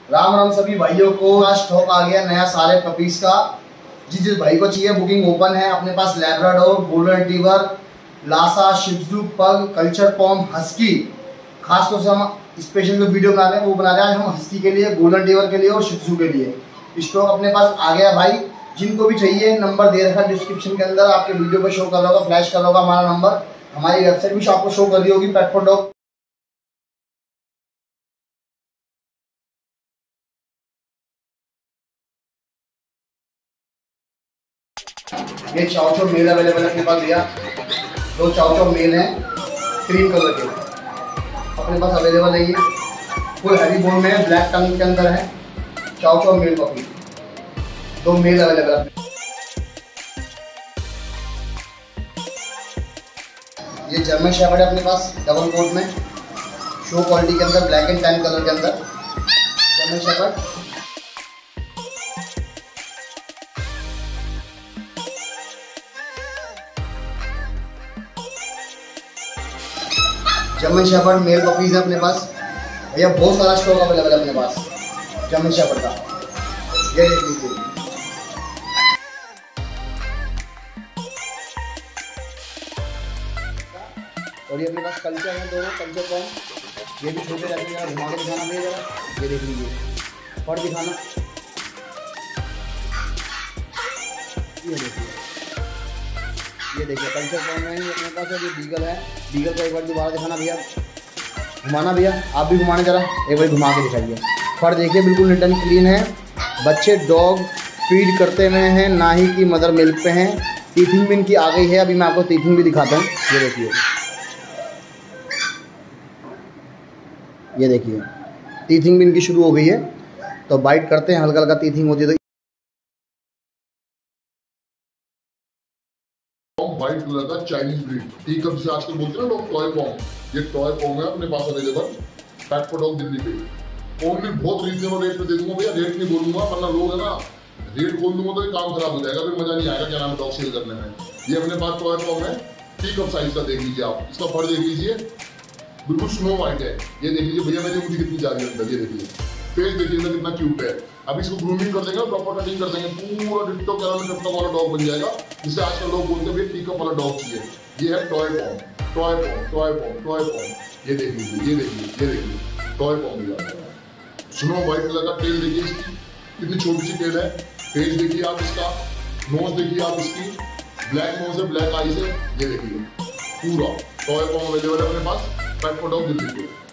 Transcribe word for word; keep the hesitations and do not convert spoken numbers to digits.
राम राम सभी भाइयों को। स्टॉक आ गया नया सारे पपीज का। जिस जिस भाई को चाहिए बुकिंग ओपन है। अपने पास Labrador, golden retriever, Lhasa, shih tzu, pug, culture पॉम, husky. खास तौर से हम स्पेशल जो वीडियो बना रहे हैं वो बना रहे हैं हम हस्की के लिए, गोल्डन रिट्रीवर के लिए और शित्जू के लिए। स्टॉक अपने पास आ गया भाई। जिनको भी चाहिए नंबर दे रखा है डिस्क्रिप्शन के अंदर, आपके वीडियो पर शो कर रहा होगा, फ्लैश कर रहा होगा हमारा नंबर। हमारी वेबसाइट भी आपको शो कर रही होगी, पेट फॉर डॉग। ये चाव चाव मेल अवेलेबल है अपने पास भैया। दो चाव चाव मेल हैं क्रीम कलर के अपने पास अवेलेबल है। ये फुल हैवी बोन में है, ब्लैक टंग के अंदर है। चाव चाव मेल पपी, दो मेल अवेलेबल है। ये जर्मन शेफर्ड है अपने पास डबल कोट में, शो क्वालिटी के अंदर, ब्लैक एंड टैन कलर के अंदर German shepherd. German shepherd male puppies है अपने पास भैया। बहुत सारा स्टॉक अवेलेबल है अपने पास जर्मन शेफर्ड का। ये देख लीजिए। और ये अपने पास कल्चर है दोनों, कल्चर पॉम। ये भी छोटे रहते हैं, घुमा के दिखाना भैया जरा। ये देख लीजिए, फट दिखाना। ये देखिए, ये देखिए कल्चर पॉम में ही अपने पास है। ये बीगल है, बीगल का एक बार दोबारा दिखाना भैया, घुमाना भैया। आप भी घुमाने जरा, एक बार घुमा के दिखाइए। फर देखिए बिल्कुल नीट एंड क्लीन है। बच्चे डॉग फीड करते हुए हैं, ना ही कि मदर मिल्क पे हैं। टीथिंग भी इनकी आ गई है। अभी मैं आपको टीथिंग भी दिखाता हूँ। ये देखिए, ये देखिए टीथिंग भी इनकी शुरू हो गई है। तो बाइट करते हैं, हल्का हल्का टीथिंग होती है। व्हाइट कलर का चाइनीज ब्रीड, ठीक है, जिसे आजकल बोलते हैं ना लोग टॉय पॉम। ये टॉय पॉम है अपने पास available pet for dog Delhi पे। ओनली बहुत रीजनेबल रेट पे दे दूंगा भैया। रेट नहीं बोलूंगा वरना लोग है ना रेट बोल दूंगा तो ये काम खराब हो जाएगा, फिर मजा नहीं आएगा क्या नाम है डॉग सेल करने में। ये अपने पास टॉय पॉम है, ठीक है साइज का। देख लीजिए आप, इसका फर देख लीजिए, बिल्कुल स्नो व्हाइट है। ये देख लीजिए भैया मेरी उंगली कितनी जा रही है अंदर। ये देखिए फेस देखिए ना कितना क्यूट है। अब इसको ग्रूमिंग कर देंगे, प्रॉपर कटिंग कर देंगे, पूरा डिट्टो कैरामेल टिप्टो वाला डॉग बन जाएगा। जिससे आजकल लोग बोलते हैं टीकअप वाला डॉग चाहिए। ये है toy pom, toy pom, toy pom, toy pom. ये देख लीजिए, ये देखिए, ये देखिए टॉय पॉम भी आता है। स्नो व्हाइट कलर का टेल देखिए इसकी, कितनी छोटी सी टेल है। फेस देखिए आप इसका, नोज देखिए आप इसकी, ब्लैक नोज है, ब्लैक आईज है। ये देखिए पूरा टॉय पॉम अवेलेबल है अपने पास पेट फॉर डॉग दिल्ली पे।